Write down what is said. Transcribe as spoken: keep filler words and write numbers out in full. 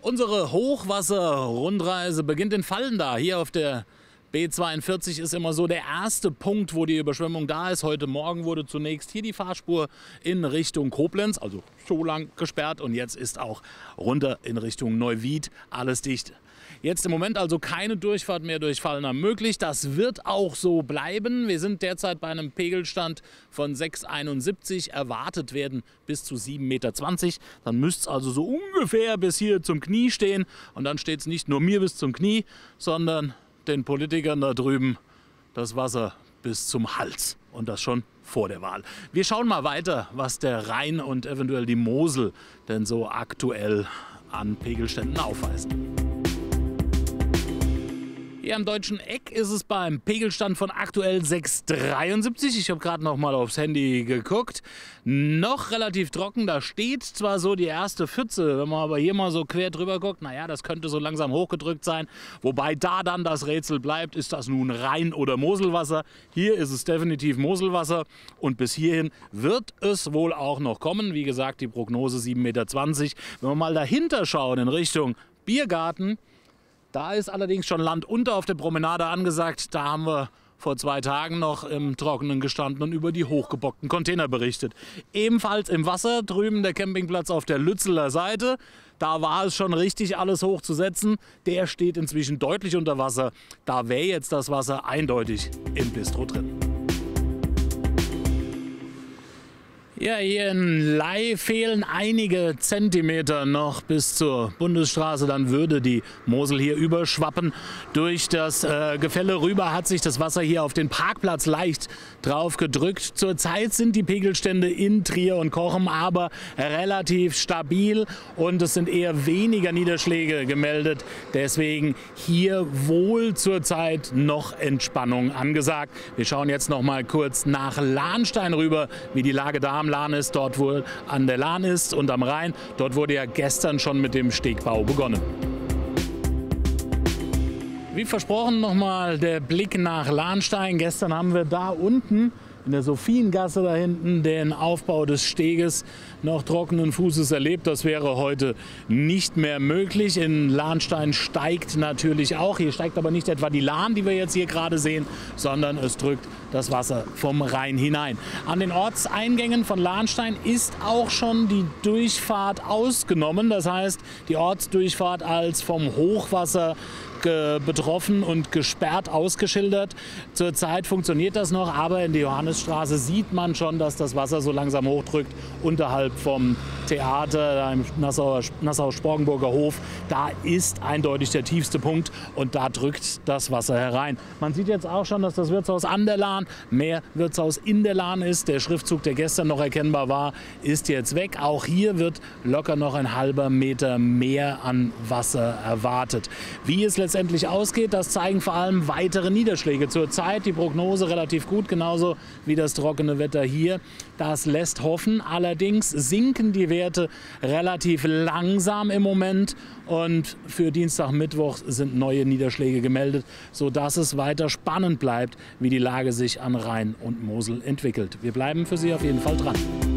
Unsere Hochwasser-Rundreise beginnt in Vallendar. Hier auf der B zweiundvierzig ist immer so der erste Punkt, wo die Überschwemmung da ist. Heute Morgen wurde zunächst hier die Fahrspur in Richtung Koblenz, also so lang gesperrt. Und jetzt ist auch runter in Richtung Neuwied alles dicht. Jetzt im Moment also keine Durchfahrt mehr durch Vallendar möglich. Das wird auch so bleiben. Wir sind derzeit bei einem Pegelstand von sechs Komma einundsiebzig. Erwartet werden bis zu sieben Komma zwanzig Meter. Dann müsste es also so ungefähr bis hier zum Knie stehen. Und dann steht es nicht nur mir bis zum Knie, sondern den Politikern da drüben das Wasser bis zum Hals. Und das schon vor der Wahl. Wir schauen mal weiter, was der Rhein und eventuell die Mosel denn so aktuell an Pegelständen aufweisen. Hier am Deutschen Eck ist es beim Pegelstand von aktuell sechs Komma dreiundsiebzig. Ich habe gerade noch mal aufs Handy geguckt. Noch relativ trocken. Da steht zwar so die erste Pfütze, wenn man aber hier mal so quer drüber guckt, naja, das könnte so langsam hochgedrückt sein. Wobei da dann das Rätsel bleibt, ist das nun Rhein- oder Moselwasser? Hier ist es definitiv Moselwasser und bis hierhin wird es wohl auch noch kommen. Wie gesagt, die Prognose sieben Komma zwanzig Meter. Wenn wir mal dahinter schauen in Richtung Biergarten, da ist allerdings schon Land unter auf der Promenade angesagt. Da haben wir vor zwei Tagen noch im Trockenen gestanden und über die hochgebockten Container berichtet. Ebenfalls im Wasser, drüben der Campingplatz auf der Lützeler Seite. Da war es schon richtig, alles hochzusetzen. Der steht inzwischen deutlich unter Wasser. Da wäre jetzt das Wasser eindeutig im Bistro drin. Ja, hier in Ley fehlen einige Zentimeter noch bis zur Bundesstraße. Dann würde die Mosel hier überschwappen. Durch das äh, Gefälle rüber hat sich das Wasser hier auf den Parkplatz leicht drauf gedrückt. Zurzeit sind die Pegelstände in Trier und Cochem aber relativ stabil und es sind eher weniger Niederschläge gemeldet. Deswegen hier wohl zurzeit noch Entspannung angesagt. Wir schauen jetzt noch mal kurz nach Lahnstein rüber, wie die Lage da am Lahn ist, dort wo an der Lahn ist und am Rhein. Dort wurde ja gestern schon mit dem Stegbau begonnen. Wie versprochen nochmal der Blick nach Lahnstein. Gestern haben wir da unten in der Sophiengasse da hinten den Aufbau des Steges noch trockenen Fußes erlebt. Das wäre heute nicht mehr möglich. In Lahnstein steigt natürlich auch. Hier steigt aber nicht etwa die Lahn, die wir jetzt hier gerade sehen, sondern es drückt das Wasser vom Rhein hinein. An den Ortseingängen von Lahnstein ist auch schon die Durchfahrt ausgenommen. Das heißt, die Ortsdurchfahrt als vom Hochwasser betroffen und gesperrt ausgeschildert. Zurzeit funktioniert das noch, aber in der Johannisstraße sieht man schon, dass das Wasser so langsam hochdrückt unterhalb vom Theater im Nassauer, Nassau-Sporgenburger Hof. Da ist eindeutig der tiefste Punkt und da drückt das Wasser herein. Man sieht jetzt auch schon, dass das Wirtshaus an der Lahn mehr Wirtshaus in der Lahn ist. Der Schriftzug, der gestern noch erkennbar war, ist jetzt weg. Auch hier wird locker noch ein halber Meter mehr an Wasser erwartet. Wie es letztendlich ausgeht, das zeigen vor allem weitere Niederschläge. Zurzeit die Prognose relativ gut, genauso wie das trockene Wetter hier. Das lässt hoffen. Allerdings sinken die Werte relativ langsam im Moment und für Dienstag, Mittwoch sind neue Niederschläge gemeldet, sodass es weiter spannend bleibt, wie die Lage sich an Rhein und Mosel entwickelt. Wir bleiben für Sie auf jeden Fall dran.